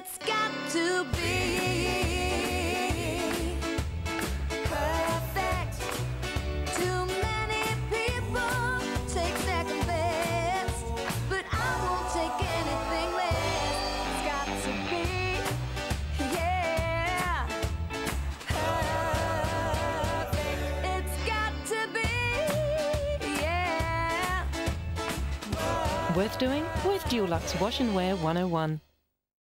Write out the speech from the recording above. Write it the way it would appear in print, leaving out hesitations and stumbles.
It's got to be perfect. Too many people take second best, but I won't take anything less. It's got to be, yeah, perfect. It's got to be, yeah. Worth doing? With Dulux Wash and Wear 101.